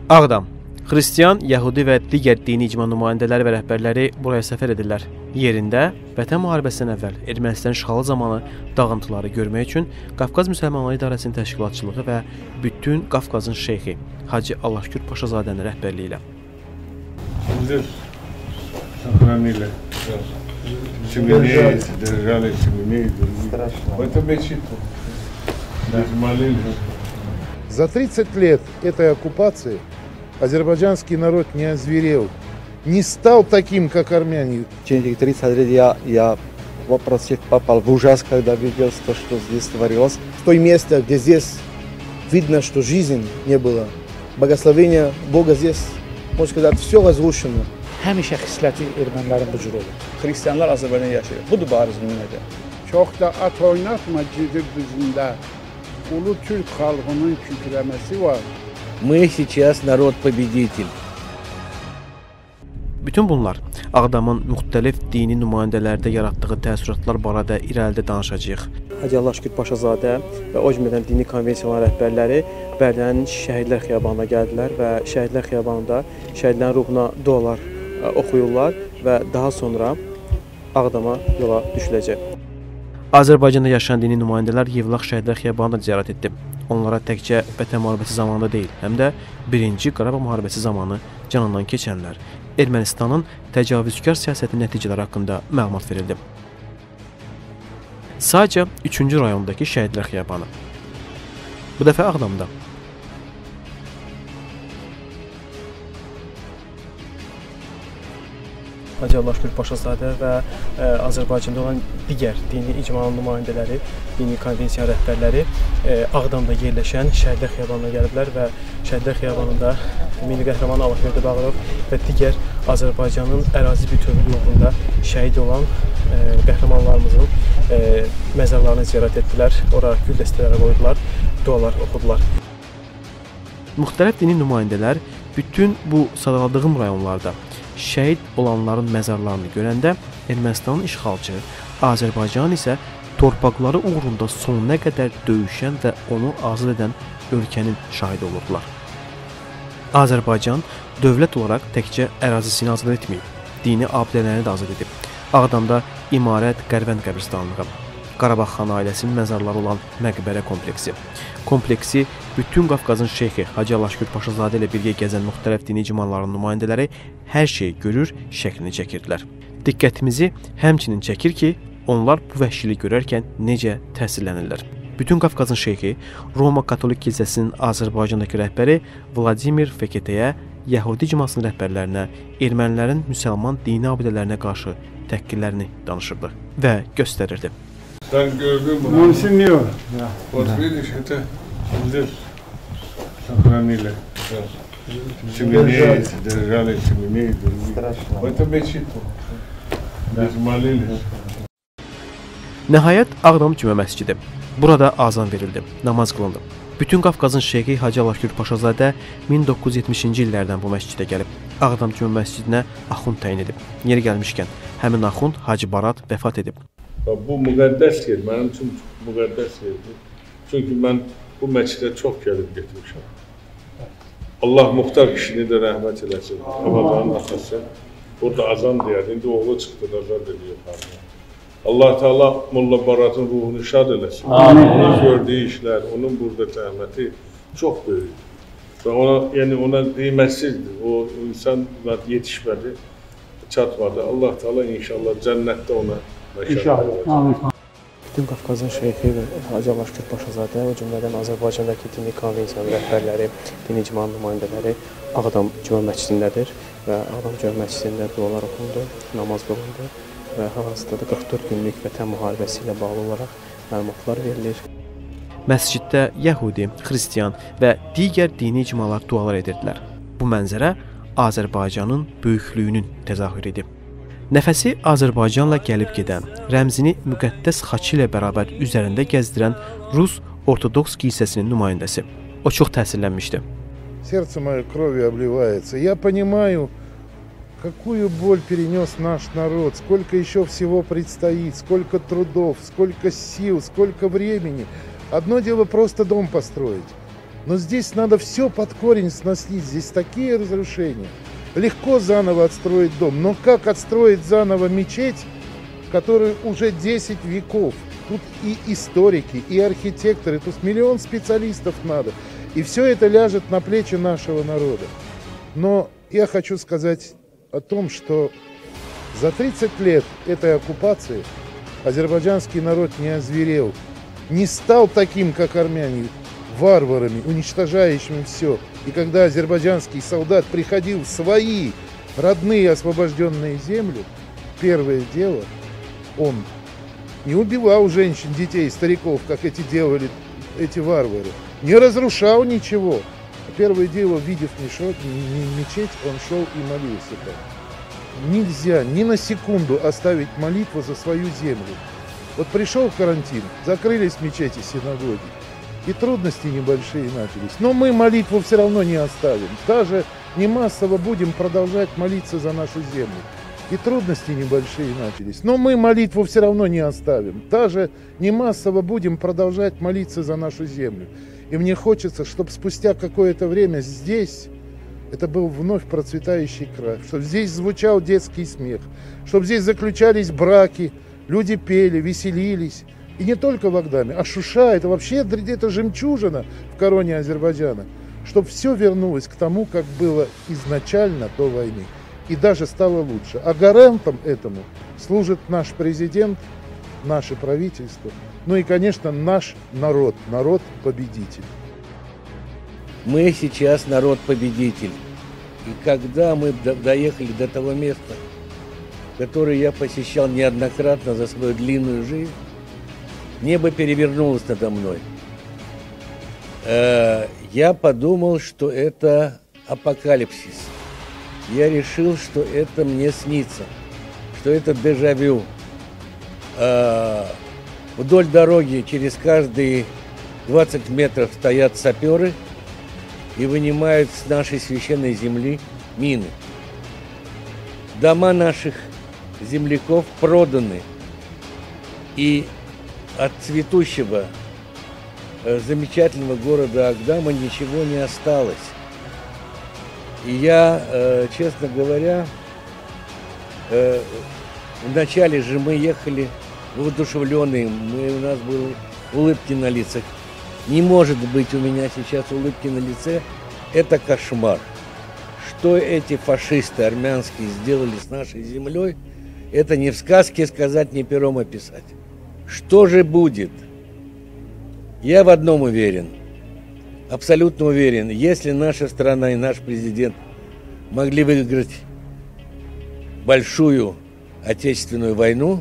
Ağdam. Xristian, Yəhudi və digər dini icma nümayəndələri və rəhbərləri buraya səfər edirlər. Yerində Vətən müharibəsindən əvvəl Ermənistan işğalı zamanı dağıntıları görmək üçün Qafqaz Müsəlmanları İdarəsinin təşkilatçılığı və bütün Qafqazın şeyxi Hacı Allahşükür Paşazadənin rəhbərliyi ilə. За 30 лет этой оккупации азербайджанский народ не озверел, не стал таким, как армяне. В течение 30 лет я вообще попал в ужас, когда видел то, что здесь творилось. В то место, где здесь видно, что жизни не было, благословение Бога здесь, можно сказать, все разрушено. Həmişə xisləti ermənilərin bu cür olur. Xristianlar Azərbaycanda yaşayır. Budur barizin nümunədə. Çox da at oynatma Cidir düzündə. Ulu Türk xalqının kükrəməsi var. Мы сейчас narod-победитель. Bütün bunlar Ağdamın müxtəlif dini nümayəndələrdə yaratdığı təəssüratlar barədə irəlidə danışacağıq. Hacı Allahşükür Paşazadə və o cümlədən dini konvensiyaların rəhbərləri Bərdənin Şəhidlər Xiyabanına gəldilər və Şəhidlər Xiyabanında şəhidlərin ruhuna dualar oxuyurlar və daha sonra Ağdama yola düşüləcək. Azərbaycanda yaşayan dini nümayəndələr Yevlax Şəhidlər Xiyabanını ziyarət etdi. Onlara təkcə Vətən müharibəsi zamanında deyil, həm də 1-ci Qarabağ müharibəsi zamanı canından keçənlər, Ermənistanın təcavüzkar siyasətinin nəticələri haqqında məlumat verildi. Sadəcə 3-cü rayondakı Şəhidlər Xiyabanı. Bu dəfə Ağdamda. Hacı Allahşükür Paşazadə və Azərbaycanda olan digər dini icma nümayəndələri, dini konvensiya rəhbərləri Ağdamda yerləşən Şəhidlər Xiyabanına gəliblər və Şəhidlər Xiyabanında Milli Qəhrəman Allahverdi Bağırov və digər Azərbaycanın ərazi bütövlüyü uğrunda şəhid olan qəhrəmanlarımızın məzarlarını ziyarət etdilər. Ora gül dəstələri qoydular, dualar oxudular. Müxtəlif dini nümayəndələr bütün bu sadaladığım rayonlarda şəhid olanların məzarlarını görəndə Ermənistanın işğalçı, Azərbaycan isə torpaqları uğrunda sonuna qədər döyüşən və onu azad edən ölkənin şahidi olurdular. Azərbaycan dövlət olaraq təkcə ərazisini azad etməyib, dini abidələrini də azad edib. Ağdamda İmarət Qərvənd qəbristanlığı, Qarabağ xan ailəsinin məzarları olan məqbərə kompleksi bütün Qafqazın şeyxi Hacı Allahşükür Paşazadə ilə birgə gəzən müxtəlif dini icmaların nümayəndələri hər şeyi görür, şəklini çəkirdilər. Diqqətimizi həmçinin çəkir ki, onlar bu vəhşiliyi görərkən necə təsirlənirlər. Bütün Qafqazın şeyxi Roma Katolik kilsəsinin Azərbaycandakı rəhbəri Vladimir Feketəyə, Yəhudi icmasının rəhbərlərinə, ermənilərin müsəlman dini abidələrinə qarşı təhqirlərini danışırdı və göstərirdi. Sen gördün mü? Monsinyor. Вот видишь, это здесь сохранили. Семеней, держали семеней. Это мечеть. Biz молились. Nəhayət Ağdam Cümə məscidi. Burada azan verildi, namaz qılındı. Bütün Qafqazın şeyxi Hacı Allahşükür Paşazadə 1970-ci illərdən bu məscidə gəlib. Ağdam Cümə məscidinə axund təyin edib. Yeri gəlmişkən, həmin axund Hacı Barat vəfat edib. Bu müqəddəs yer, mənim üçün müqəddəs yerdir. Çünki mən bu məscidə çox gəlib getirmişəm. Allah muxtar kişini də rəhmət eləsin. Ramazanın atası. Burada azan deyər. İndi oğlu çıxdı, azad edir yuxarıda. Allah Teala Molla Baratın ruhunu şad eləsin. Onun gördüyü işlər, onun burada zəhməti çox böyük. Və ona qiymetsizdir. O insan yetişmədi, çatmadı. Allah Teala inşallah cənnətdə ona İnşallah. Bütün Qafqazın şeyxi Hacı Allahşükür Paşazadə, o cümlədən Azərbaycandakı dini konvensiyanın rəhbərləri, dini icma nümayəndələri Ağdam Cümə məscidindədir və Ağdam Cümə məscidində dualar oxundu, namaz qılındı və hal-hazırda 44 günlük Vətən müharibəsi ilə bağlı olaraq məlumatlar verilir. Məsciddə Yəhudi, Xristian və digər dini icmalar dualar edirdilər. Bu mənzərə Azərbaycanın böyüklüyünün təzahürü idi. Nəfəsi Azərbaycanla gəlib gedən, rəmzini müqəddəs xaçı ilə bərabər üzərində gəzdirən Rus Ortodoks kilsəsinin nümayəndəsi. O çox təsirlənmişdi. Сердце мое кровью обливается. Я понимаю, какую боль перенес наш народ, сколько еще всего предстоит, сколько трудов, сколько сил, сколько времени. Одно дело просто дом построить, Но здесь надо все под корень сносить. Здесь такие разрушения. Легко заново отстроить дом. Но как отстроить заново мечеть, которая уже 10 веков? Тут и историки, и архитекторы, тут миллион специалистов надо. И все это ляжет на плечи нашего народа. Но я хочу сказать о том, что за 30 лет этой оккупации азербайджанский народ не озверел, не стал таким, как армяне, варварами, уничтожающими все. И когда азербайджанский солдат приходил в свои родные освобожденные земли, первое дело, он не убивал женщин, детей, стариков, как эти делали эти варвары, не разрушал ничего. Первое дело, видев мечеть, он шел и молился там. Нельзя ни на секунду оставить молитву за свою землю. Вот пришел карантин, закрылись мечети, синагоги, и трудности небольшие начались. Но мы молитву все равно не оставим. Даже не массово будем продолжать молиться за нашу землю. И трудности небольшие начались. Но мы молитву все равно не оставим. Даже не массово будем продолжать молиться за нашу землю. И мне хочется, чтобы спустя какое-то время здесь это был вновь процветающий край, чтобы здесь звучал детский смех, чтобы здесь заключались браки, люди пели, веселились. И не только в Агдаме, а Шуша, это вообще это жемчужина в короне Азербайджана. Чтобы все вернулось к тому, как было изначально до войны. И даже стало лучше. А гарантом этому служит наш президент, наше правительство, ну и, конечно, наш народ, народ-победитель. Мы сейчас народ-победитель. И когда мы доехали до того места, которое я посещал неоднократно за свою длинную жизнь, небо перевернулось надо мной. Я подумал, что это апокалипсис. Я решил, что это мне снится, что это дежавю. Вдоль дороги через каждые 20 метров стоят саперы и вынимают с нашей священной земли мины. Дома наших земляков проданы, и от цветущего замечательного города Агдама ничего не осталось. И я, честно говоря, вначале же мы ехали воодушевленные, у нас были улыбки на лицах. Не может быть у меня сейчас улыбки на лице, это кошмар. Что эти фашисты армянские сделали с нашей землей, это не в сказке сказать, не пером описать. Что же будет? Я в одном уверен, абсолютно уверен, если наша страна и наш президент могли выиграть большую отечественную войну,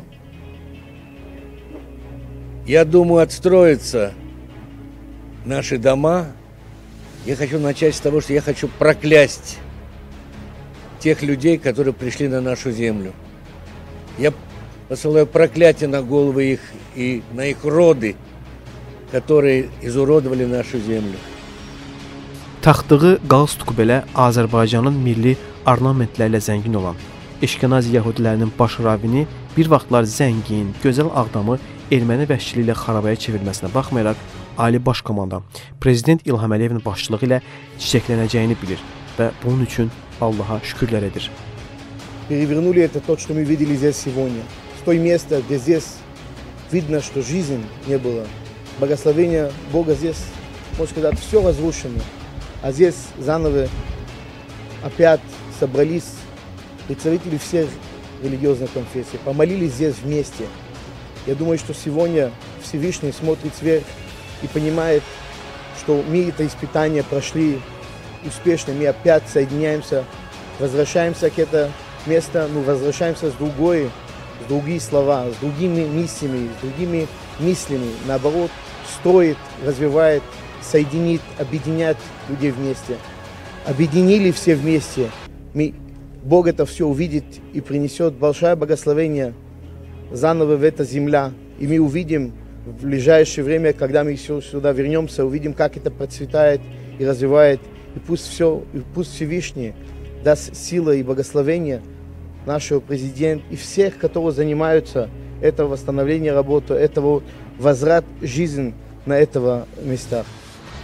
я думаю, отстроятся наши дома. Я хочу начать с того, что я хочу проклясть тех людей, которые пришли на нашу землю. Я посылаю проклятие на головы их и на их роды, которые изуродовали нашу землю. Taxtığı qalstuku belə Azərbaycanın milli ornamentlərlə zəngin olan Eşkenazi yəhudilərinin baş ravini bir vaxtlar zəngin, gözəl Ağdamı erməni vəhşiliyi ilə xarabaya çevirməsinə baxmayaraq, Ali Baş Komandan Prezident İlham Əliyevin başçılığı ilə çiçəklənəcəyini bilir və bunun üçün Allaha şükürlər edir. Перевернули это то, что мы видели здесь сегодня. С той места, где здесь видно, что жизнь не было. Благословение Бога здесь, можно сказать, все разрушено. А здесь заново опять собрались представители всех религиозных конфессий, помолились здесь вместе. Я думаю, что сегодня Всевышний смотрит сверх и понимает, что мы это испытание прошли успешно, мы опять соединяемся, возвращаемся к этому месту, но возвращаемся с другие слова, с другими миссиями, с другими мыслями, наоборот, строит, развивает, соединит, объединяет людей вместе. Объединили все вместе. Бог это все увидит и принесет большое благословение заново в эту землю. И мы увидим в ближайшее время, когда мы сюда вернемся, увидим, как это процветает и развивает. И пусть Всевышний даст силы и благословение нашего президента и всех, которые занимаются этого восстановления работы, этого возврат жизни на этого местах.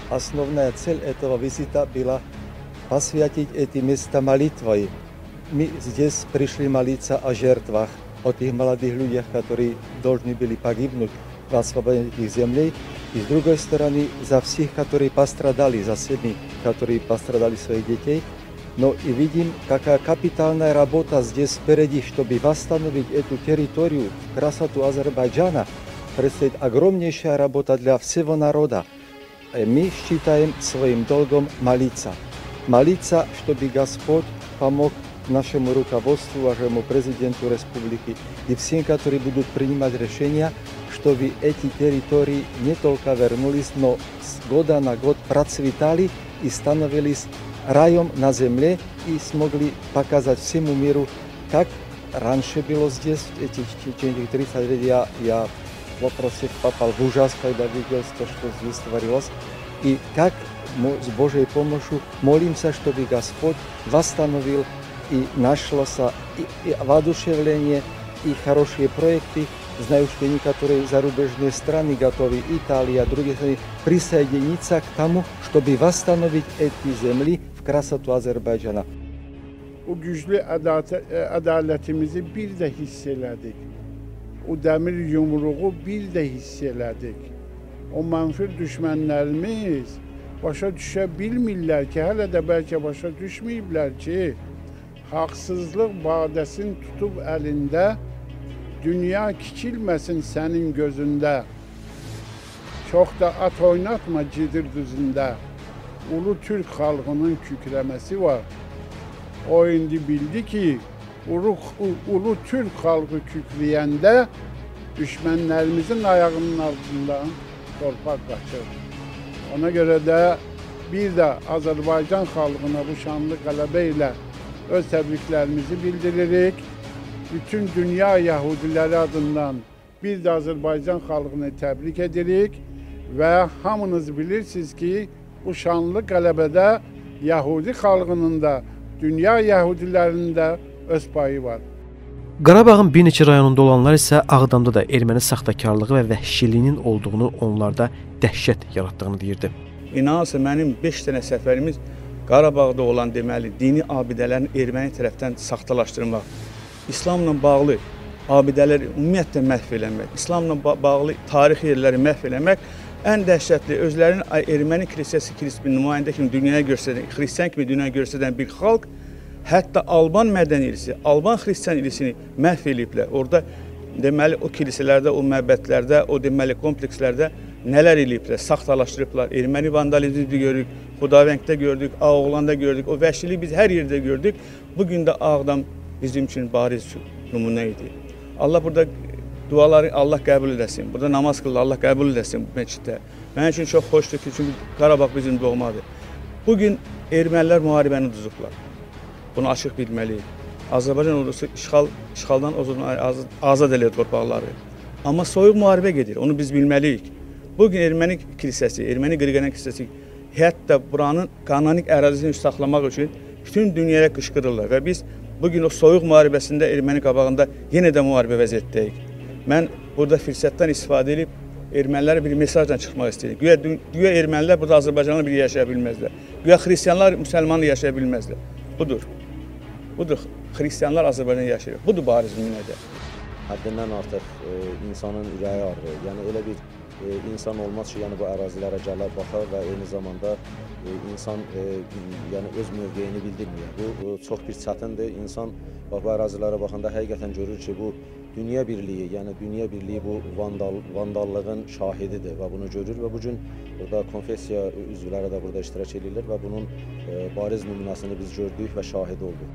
основная цель этого визита была посвятить эти места молитвой. Мы здесь пришли молиться о жертвах, о тех молодых людях, которые должны были погибнуть в освобождении их земли. И с другой стороны, за всех, которые пострадали, за семьи, которые пострадали своих детей. Но и видим, какая капитальная работа здесь впереди, чтобы восстановить эту территорию, красоту Азербайджана. Предстоит огромнейшая работа для всего народа. И мы считаем своим долгом молиться. Молиться, чтобы Господь помог нашему руководству, вашему президенту республики и всем, которые будут принимать решения, чтобы эти территории не только вернулись, но с года на год процветали и становились раем на земле и смогли показать всему миру, как раньше было здесь, эти 30 лет я в вопросе попал в ужас, когда видел то, что здесь творилось, и как с Божьей помощью молимся, чтобы Господь восстановил и нашлось и воодушевление, и хорошие проекты. Знаю, что некоторые зарубежные страны готовы, Италия, другие страны, присоединиться к тому, чтобы восстановить эти земли в красоту Azerbaycan'a. O güclü adaletimizi bir de hisseledik. O demir yumruğu bir de hisseledik. O mənfur düşmənlərimiz başa düşə bilmirlər ki, hələ də bəlkə başa düşməyiblər ki, haqsızlıq badəsini tutub əlində, dünya kiçilməsin sənin gözündə. Çox da at oynatma cidir düzündə. Ulu Türk xalqının kükrəməsi var. O indi bildi ki, ulu Türk xalqı kükrəyəndə düşmənlərimizin ayağının altından torpaq qaçır. Ona görə də bir də Azərbaycan xalqına bu şanlı qələbə ilə öz təbriklərimizi bildiririk. Bütün dünya Yahudiləri adından bir də Azərbaycan xalqını təbrik edirik və hamınız bilirsiniz ki, bu şanlı qələbədə Yahudi xalqının da, dünya Yahudilərinin də öz payı var. Qarabağın bir neçə rayonunda olanlar isə Ağdamda da erməni saxtakarlığı və vəhşiliyinin olduğunu, onlarda dəhşət yaratdığını deyirdi. İnanırsa mənim 5 dənə səfərimiz Qarabağda olan deməli dini abidələrin erməni tərəfdən saxtalaşdırmaq, İslamla bağlı abidələri ümumiyyətlə məhv eləmək, İslamla bağlı tarixi yerləri məhv eləmək, ən dəhşətli özlərinin erməni kilsəsi nümayəndə kimi dünyaya göstərən, xristian kimi dünyaya göstərən bir xalq, hətta Alban mədəni irsi, Alban xristian irsini məhv eləyiblər. Orada deməli o kilsələrdə, o məbədlərdə, o deməli komplekslərdə nələr eləyiblər, saxtalaşdırıblar. Erməni vandalizmi görürük, Xudavəngdə gördük, Ağoğlanda gördük, o vəhşiliyi biz hər yerdə gördük. Bugün də Ağdam bizim üçün bariz nümunə idi. Allah burada duaları Allah qəbul edəsin. Burada namaz qılır, Allah qəbul edəsin bu məsciddə. Mənim üçün çox xoşdur ki, çünki Qarabağ bizim doğmadır. Bugün ermənilər müharibəni uduzublar. Bunu açıq bilməliyik. Azərbaycan ordusu işğaldan azad edir torpaqları. Amma soyuq müharibə gedir, onu biz bilməliyik. Bugün erməni kilsəsi, erməni qırğanan kilsəsi hətta buranın qanonik ərazisini saxlamaq üçün bütün dünyaya qışqırırlar və biz bugün o soyuq müharibəsində erməni qabağında yenə də müharibə vəziyyətdəyik. Mən burada fürsətdən istifadə edib ermənilərə bir mesajla çıxmaq istəyirəm. Güya ermənilər burada Azərbaycanla bir yaşaya bilməzlər. Güya xristianlar müsəlmanla yaşaya bilməzlər. Budur. Budur. Xristianlar Azərbaycanla yaşayır. Budur bariz nümunədə. Həddindən artıq insanın ürəyi ağrır. Yəni elə bir insan olmaz ki, yəni bu ərazilərə gələr, baxar və eyni zamanda insan yəni öz mövqeyini bildirmir. Bu çox bir çətindir. İnsan bu ərazilərə baxanda həqiqətən görür ki, bu dünya birliyi, yəni dünya birliyi bu vandallığın şahididir və bunu görür və bugün burada konfessiya üzvləri də burada iştirak edirlər və bunun bariz nümunəsini biz gördük və şahid olduq.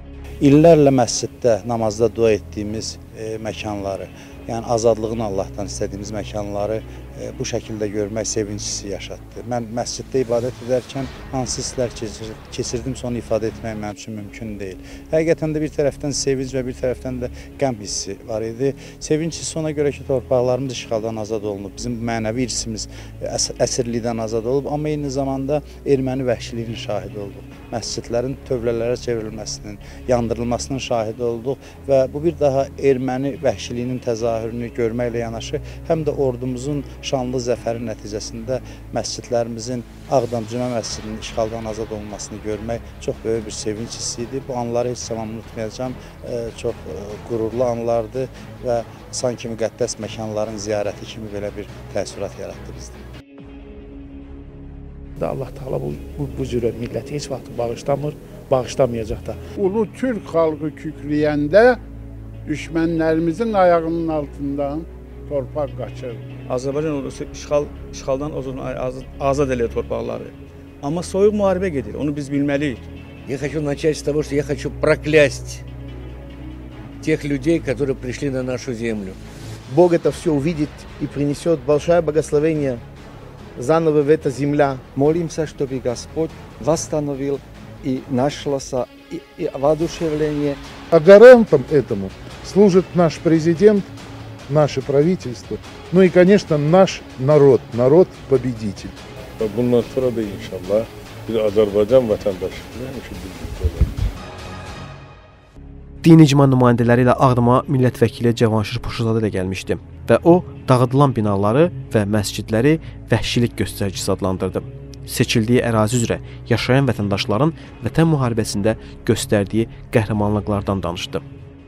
İllərlə məsciddə, namazda dua etdiyimiz məkanları, yəni azadlığını Allahdan istədiyimiz məkanları bu şəkildə görmək sevincisi yaşatdı. Mən məsciddə ibadət edərkən hansı hisslər keçirdimsə onu ifadə etmək mənim üçün mümkün deyil. Həqiqətən də bir tərəfdən sevinc və bir tərəfdən də qəm hissi var idi. Sevinc hissi ona görə ki, torpaqlarımız işğaldan azad olunub, bizim mənəvi irsimiz əsirlikdən azad olub, amma eyni zamanda erməni vəhşiliyinin şahidi olduq. Məscidlərin tövlələrə çevrilməsinin, yandırılmasının şahidi olduq və bu bir daha erməni vəhşiliyinin təzahürünü görməklə yanaşı, həm də ordumuzun şanlı zəfərin nəticəsində məscidlərimizin Ağdam Cümə məscidinin işğaldan azad olmasını görmək çox böyük bir sevinç hissi idi. Bu anları heç zaman unutmayacağam. Çox qürurlu anlardı və sanki müqəddəs məkanların ziyarəti kimi belə bir təəssürat yaratdı bizdə. Allah Teala bu cür milləti heç vaxt bağışlamır, bağışlamayacaq da. Ulu Türk xalqı kükrəyəndə düşmənlərimizin ayağının altından torpaq qaçır. Azərbaycan ordusu işğaldan azad eləyə torpaqları. Amma soyuq müharibə gedir, onu biz bilməliyik. Я хочу начать с того, что я хочу проклясть тех людей, которые пришли на нашу землю. Бог это все увидит и принесет большое благословение заново в эта земля. Молимся, чтобы Господь восстановил и нашлось и воодушевление. А гарантом этому служит наш президент, наше правительство, ну и, конечно, наш народ-победитель. Bundan sonra da inşallah biz Azərbaycan vətəndaşlığı həmişə birlikdə olacaq. Dini icma nümayəndələri ilə Ağdama millət vəkili Cavanşir Poşuzadə də gəlmişdi və o dağıdılan binaları və məscidləri vəhşilik göstəricisi adlandırdı. Seçildiyi ərazi üzrə yaşayan vətəndaşların Vətən müharibəsində göstərdiyi qəhrəmanlıqlardan danışdı.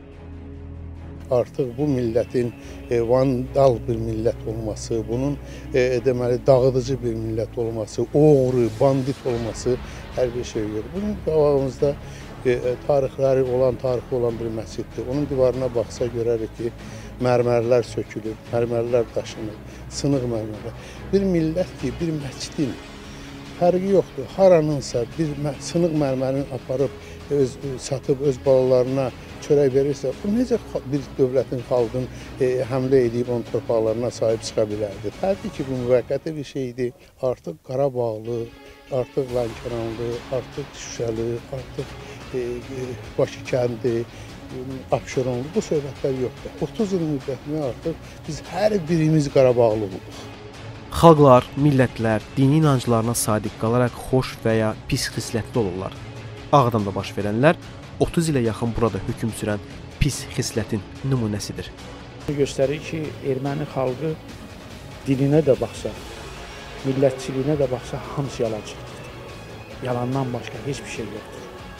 Artıq bu millətin vandal bir millət olması, bunun deməli dağıdıcı bir millət olması, oğru, bandit olması hər bir şey yox. Bunun qabağımızda tarixi olan bir məsciddir. Onun divarına baxsa görərik ki, mərmərlər sökülür, mərmərlər daşınır, sınıq mərmərlər. Bir millət ki, bir məscidin fərqi yoxdur. Haranınsa bir sınıq mərmərini aparıb satıb öz balalarına çörək verirsə, bu necə bir dövlətin, xalqın həmlə edib onun torpaqlarına sahib çıxa bilərdi? Təbii ki, bu müvəqqəti bir şeydir. Artıq Qarabağlı, artıq Lənkəranlı, artıq Şuşəli, artıq Bakı kəndi, Abşeronlu, bu söhbətlər yoxdur. 30 il müddətində artıq biz hər birimiz Qarabağlı olduq. Xalqlar, millətlər dini inanclarına sadiq qalaraq xoş və ya pis xislətli olurlar. Ağdamda baş verənlər 30 ilə yaxın burada hökm sürən pis xislətin nümunəsidir. Göstərir ki, erməni xalqı dilinə də baxsa, millətçiliyinə də baxsa, hamısı yalançılıqdır. Yalandan başqa heç bir şey yoxdur.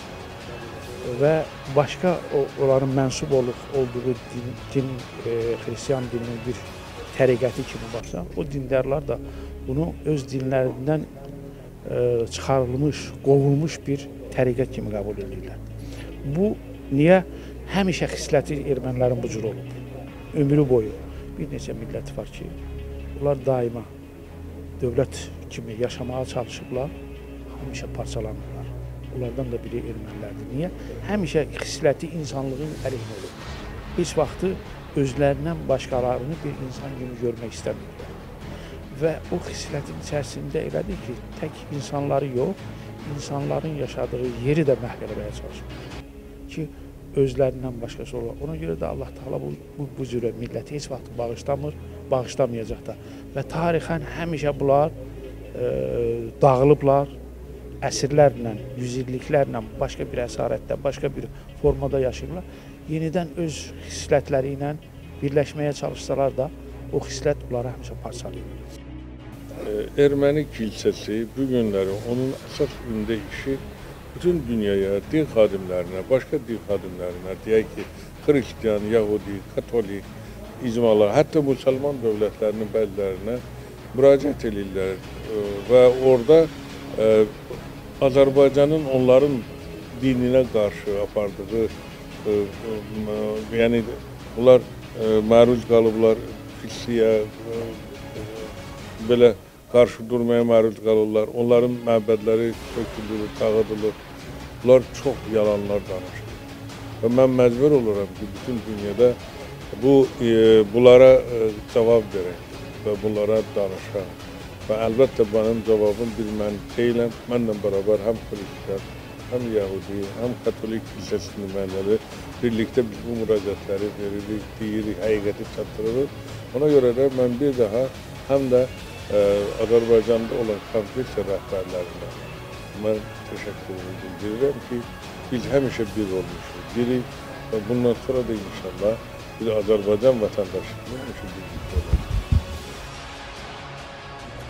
Və başqa onların mənsub olduğu din, xristiyan dininin bir təriqəti kimi baxsa, o dindarlar da bunu öz dinlərindən çıxarılmış, qovulmuş bir təriqət kimi qəbul edirlər. Bu, niyə? Həmişə xisləti ermənilərin bu cür olub. Ömrü boyu bir neçə millət var ki, onlar daima dövlət kimi yaşamağa çalışıblar, həmişə parçalanırlar. Onlardan da biri ermənilərdir. Niyə? Həmişə xisləti insanlığın əleyhinə olub. Heç vaxtı özlərindən başqalarını bir insan kimi görmək istəmirlər. Və o xislətin içərisində elədir ki, tək insanları yox, insanların yaşadığı yeri də məhv eləməyə çalışır ki, özlərindən başqası olur. Ona görə də Allah Teala bu cürə milləti heç vaxt bağışlamır, bağışlamayacaq da. Və tarixən həmişə bunlar dağılıblar, əsrlərlə, yüzilliklərlə, başqa bir əsarətdə, başqa bir formada yaşayırlar. Yenidən öz xislətləri ilə birləşməyə çalışsalar da, o xislət onları həmişə parçalayır. Erməni kilsəsi bu günləri onun əsas ümdə işi bütün dünyaya, din xadimlərinə, başqa din xadimlərinə, deyək ki, Xristiyan, Yahudi, Katolik, icmalar, hətta müsəlman dövlətlərinin bəzilərinə müraciət edirlər və orada Azərbaycanın onların dininə qarşı apardığı, yəni bunlar məruz qalıblar filsiyə, belə qarşı durmaya məruz qalırlar. Onların məbədləri sökülür, dağıdılır. Bunlar çox yalanlar danışır. Və mən məcbur oluram ki, bütün dünyada bunlara cavab verək və bunlara danışaq. Və əlbəttə mənim cavabım bir mən deyiləm. Mənlə bərabər həm Xristiyan, həm Yahudi, həm Katolik kilsəsi nümayəndələri birlikdə biz bu müraciətləri veririk, deyirik, həqiqəti çatdırırıq. Ona görə də mən bir daha həm də Azərbaycanda olan konfliksiya rəhbərlərinə mən təşəkkür edirəm ki, biz həmişə bir olmuşuq, birik və bundan sonra da inşallah biz Azərbaycan vətəndaşlığı həmişə birlikdə olacaq.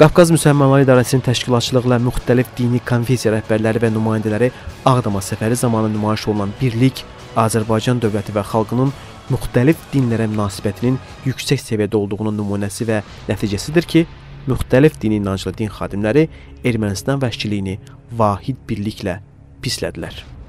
Qafqaz Müsəlmanları İdarəsinin təşkilatçılığı ilə müxtəlif dini konfessiya rəhbərləri və nümayəndələri Ağdama səfəri zamanı nümayiş olunan birlik Azərbaycan dövləti və xalqının müxtəlif dinlərə münasibətinin yüksək səviyyədə olduğunun nümunəsi və nəticəsidir ki, müxtəlif dini inanclı din xadimləri Ermənistan vəhşiliyini vahid birliklə pislədilər.